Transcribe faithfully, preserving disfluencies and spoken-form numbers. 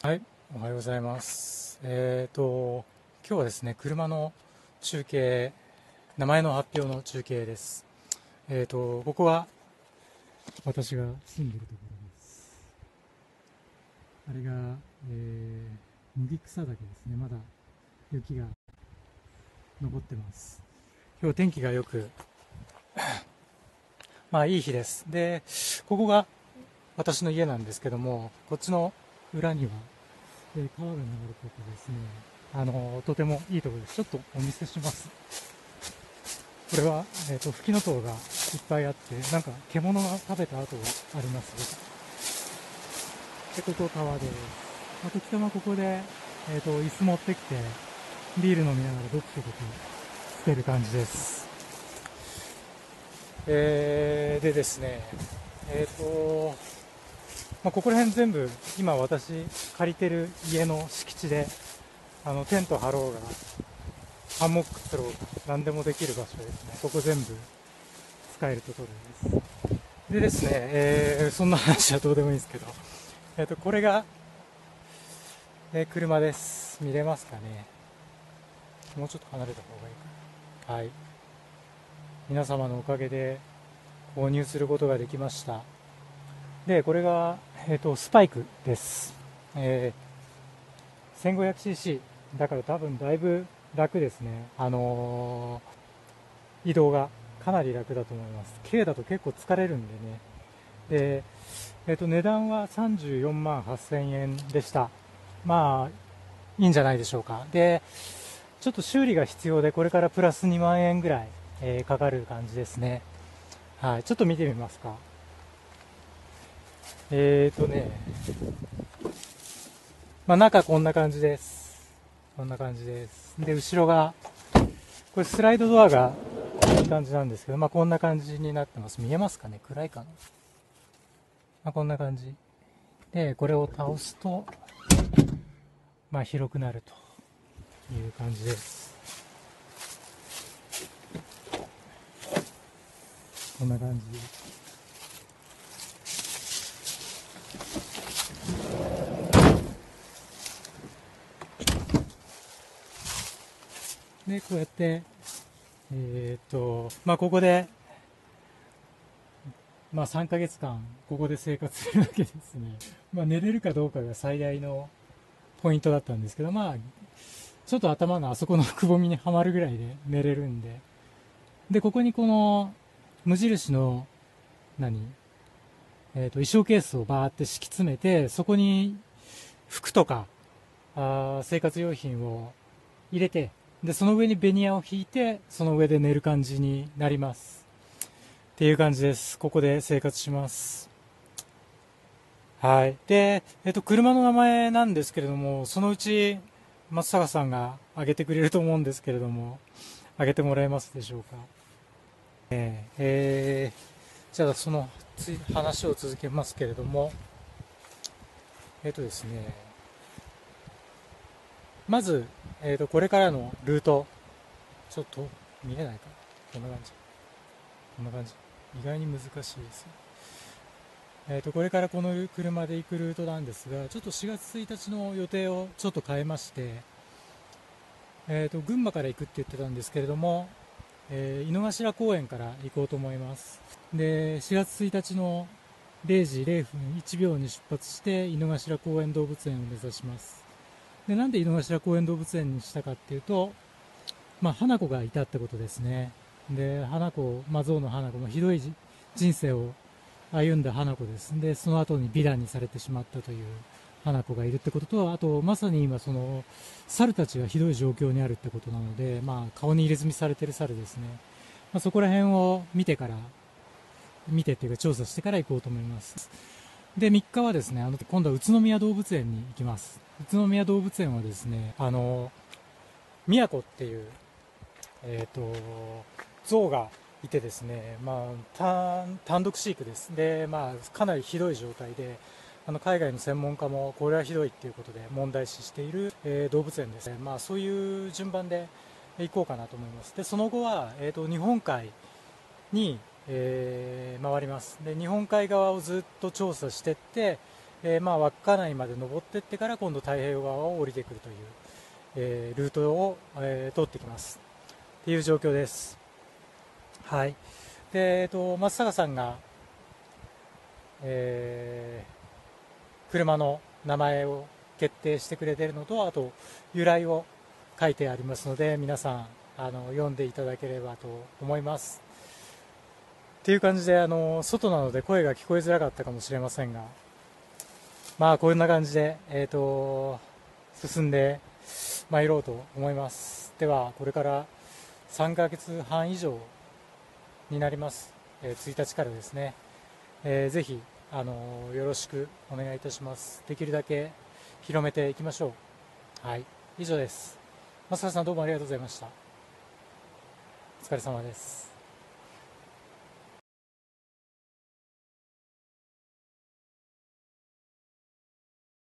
はい、おはようございます。えーと、今日はですね、車の中継、名前の発表の中継です。えーと、ここは私が住んでいるところです。あれが、えー、麦草岳ですね。まだ雪が残ってます。今日天気がよく、まあいい日です。で、ここが私の家なんですけども、こっちの裏には、えー川が流れててですね、あのとてもいいところです。ちょっとお見せします。これは、えーと、フキノトウがいっぱいあって、なんか獣が食べた跡があります。で、ここ川で、まあ、時たまここで、えーと、椅子持ってきて、ビール飲みながら読書とかしてる感じです。えー、でですね、えーと、まあ、ここら辺全部、今私借りてる家の敷地で、あの、テント張ろうが、ハンモックすろうが、何でもできる場所ですね。ここ全部使えるところです。でですね、えー、そんな話はどうでもいいんですけど、えーと、これが、えー車です。見れますかね。もうちょっと離れた方がいいかな。はい。皆様のおかげで購入することができました。で、これが、えーと、スパイクです。えー、せんごひゃくシーシー だから多分だいぶ楽ですね。あのー、移動がかなり楽だと思います。軽だと結構疲れるんでね。で、えーと、値段はさんじゅうよんまんはっせんえんでした。まあ、いいんじゃないでしょうか。で、ちょっと修理が必要で、これからプラスにまんえんぐらい、えーかかる感じですね。はい、ちょっと見てみますか。えーとね、まあ中こんな感じです。こんな感じです。で、後ろが、これスライドドアがいい感じなんですけど、まあこんな感じになってます。見えますかね、暗いかな。まあこんな感じ。で、これを倒すと、まあ広くなるという感じです。こんな感じ。で、こうやって、えーっと、まあここで、まあさんかげつかん、ここで生活するわけですね。まあ寝れるかどうかが最大のポイントだったんですけど、まあ、ちょっと頭のあそこのくぼみにはまるぐらいで寝れるんで。で、ここにこの、無印の、何えっ、と、衣装ケースをバーって敷き詰めて、そこに服とか、あ生活用品を入れて、で、その上にベニヤを引いて、その上で寝る感じになります。っていう感じです。ここで生活します。はい。で、えっと、車の名前なんですけれども、そのうち松坂さんが挙げてくれると思うんですけれども、挙げてもらえますでしょうか。えーえーじゃあ、そのつい話を続けますけれども、えっとですね、まず、えっと、これからのルート、ちょっと見えないかな。こんな感じ。こんな感じ。意外に難しいですよ。えっと、これからこの車で行くルートなんですが、ちょっとしがつついたちの予定をちょっと変えまして、えー、と群馬から行くって言ってたんですけれども、えー井の頭公園から行こうと思います。で、しがつついたちのれいじぜろふんいちびょうに出発して井の頭公園動物園を目指します。で、なんで井の頭公園動物園にしたかっていうと、まあ、花子がいたってことですね。で、花子、まあ、象の花子もひどい人生を歩んだ花子です。で、その後に美談にされてしまったという花子がいるってことと、あと、まさに今、その、猿たちがひどい状況にあるってことなので、まあ、顔に入れ墨されてる猿ですね。まあ、そこら辺を見てから、見てっていうか調査してから行こうと思います。で、みっかはですね、あの、今度は宇都宮動物園に行きます。宇都宮動物園はですね、あの、宮古っていう、えっと、象がいてですね、まあ、単独飼育です。で、まあ、かなりひどい状態で、あの海外の専門家もこれはひどいっていうことで問題視している、えー動物園ですね。まあ、そういう順番で行こうかなと思います。で、その後は、えーと、日本海に、えー回ります。で、日本海側をずっと調査していって、 えーまあ、稚内まで登っていってから今度太平洋側を降りてくるという、えールートを、えー通ってきますっていう状況です。はい。で、えっと、松坂さんが、えー車の名前を決定してくれているのと、あと由来を書いてありますので、皆さんあの読んでいただければと思います。っていう感じで、あの外なので声が聞こえづらかったかもしれませんが、まあこんな感じで、えー、と進んで参ろうと思います。ではこれからさんかげつはん以上になります、えー、ついたちからですね、えーぜひあのよろしくお願いいたします。できるだけ広めていきましょう。はい、以上です。増田さん、どうもありがとうございました。お疲れ様です。